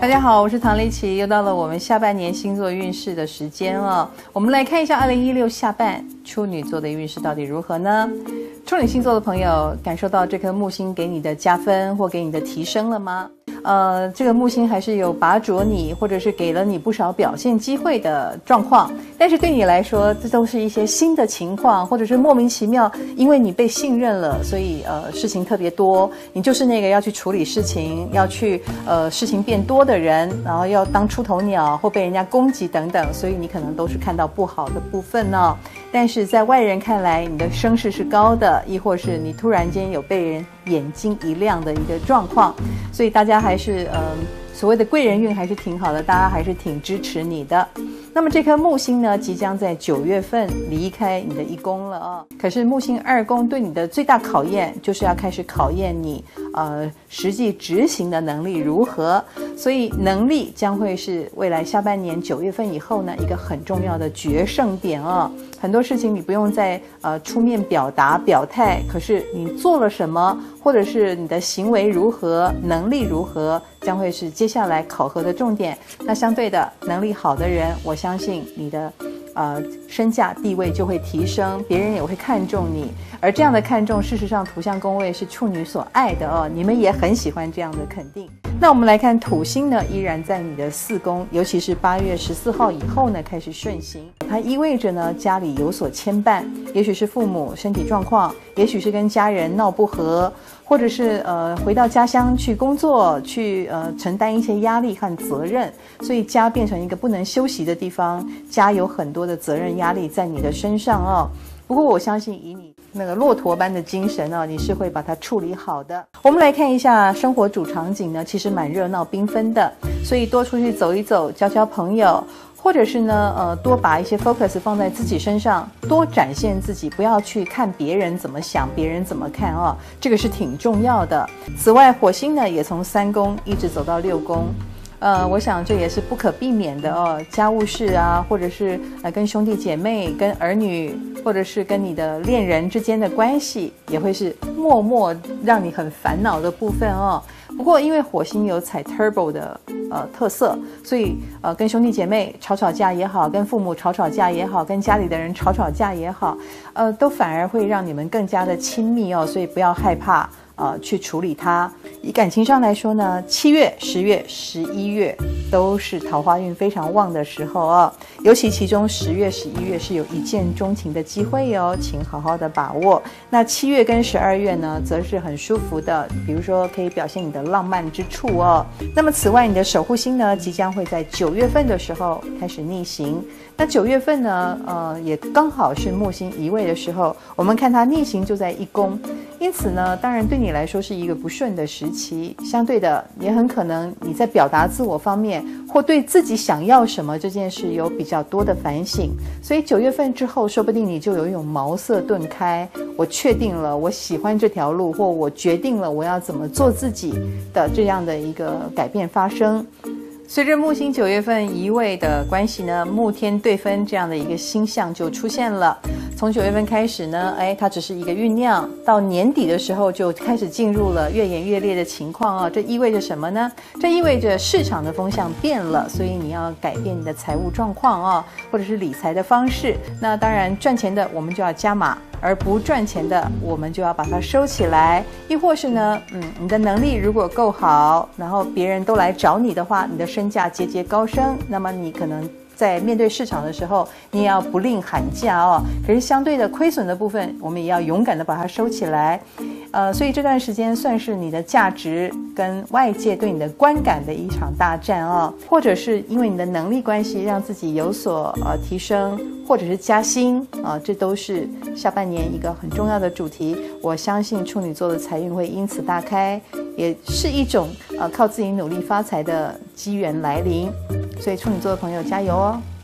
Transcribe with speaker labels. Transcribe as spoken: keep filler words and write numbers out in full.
Speaker 1: 大家好，我是唐立淇，又到了我们下半年星座运势的时间了。我们来看一下二零一六下半处女座的运势到底如何呢？处女星座的朋友，感受到这颗木星给你的加分或给你的提升了吗？呃，这个木星还是有拔擢你，或者是给了你不少表现机会的状况，但是对你来说，这都是一些新的情况，或者是莫名其妙，因为你被信任了，所以呃事情特别多，你就是那个要去处理事情，要去呃事情变多的人，然后要当出头鸟或被人家攻击等等，所以你可能都是看到不好的部分哦。但是在外人看来，你的声势是高的，亦或是你突然间有被人眼睛一亮的一个状况，所以大家还是嗯、呃、所谓的贵人运还是挺好的，大家还是挺支持你的。那么这颗木星呢，即将在九月份离开你的一宫了啊。可是木星二宫对你的最大考验，就是要开始考验你呃实际执行的能力如何。所以能力将会是未来下半年九月份以后呢一个很重要的决胜点啊。很多事情你不用再呃出面表达表态，可是你做了什么，或者是你的行为如何，能力如何，将会是接下来考核的重点。那相对的，能力好的人，我相信你的呃身价地位就会提升，别人也会看重你。而这样的看重，事实上土象宫位是处女所爱的哦，你们也很喜欢这样的肯定。那我们来看土星呢，依然在你的四宫，尤其是八月十四号以后呢开始顺行，它意味着呢家里有所牵绊，也许是父母身体状况，也许是跟家人闹不和，或者是呃回到家乡去工作，去呃承担一些压力和责任，所以家变成一个不能休息的地方，家有很多的责任压力在你的身上哦。不过我相信以你那个骆驼般的精神哦，你是会把它处理好的。我们来看一下生活主场景呢，其实蛮热闹缤纷的，所以多出去走一走，交交朋友，或者是呢呃多把一些 focus 放在自己身上，多展现自己，不要去看别人怎么想，别人怎么看哦，这个是挺重要的。此外，火星呢也从三宫一直走到六宫。呃，我想这也是不可避免的哦。家务事啊，或者是呃跟兄弟姐妹、跟儿女，或者是跟你的恋人之间的关系，也会是默默让你很烦恼的部分哦。不过因为火星有踩 turbo 的呃特色，所以呃跟兄弟姐妹吵吵架也好，跟父母吵吵架也好，跟家里的人吵吵架也好，呃都反而会让你们更加的亲密哦。所以不要害怕呃去处理它。以感情上来说呢，七月、十月、十一月都是桃花运非常旺的时候哦，尤其其中十月、十一月是有一见钟情的机会哦，请好好的把握。那七月跟十二月呢，则是很舒服的，比如说可以表现你的浪漫之处哦。那么此外，你的守护星呢，即将会在九月份的时候开始逆行。那九月份呢，呃，也刚好是木星移位的时候，我们看它逆行就在一宫，因此呢，当然对你来说是一个不顺的时期，相对的也很可能你在表达自我方面或对自己想要什么这件事有比较多的反省，所以九月份之后说不定你就有一种茅塞顿开，我确定了我喜欢这条路，或我决定了我要怎么做自己的这样的一个改变发生。随着木星九月份移位的关系呢，木天对分这样的一个星象就出现了。从九月份开始呢，哎，它只是一个酝酿，到年底的时候就开始进入了越演越烈的情况啊。这意味着什么呢？这意味着市场的风向变了，所以你要改变你的财务状况啊，或者是理财的方式。那当然赚钱的我们就要加码，而不赚钱的我们就要把它收起来。亦或是呢，嗯，你的能力如果够好，然后别人都来找你的话，你的身价节节高升，那么你可能在面对市场的时候，你也要不吝喊价哦。可是相对的亏损的部分，我们也要勇敢的把它收起来。呃，所以这段时间算是你的价值跟外界对你的观感的一场大战哦，或者是因为你的能力关系让自己有所呃提升，或者是加薪啊、呃，这都是下半年一个很重要的主题。我相信处女座的财运会因此大开，也是一种呃靠自己努力发财的机缘来临。所以处女座的朋友加油哦！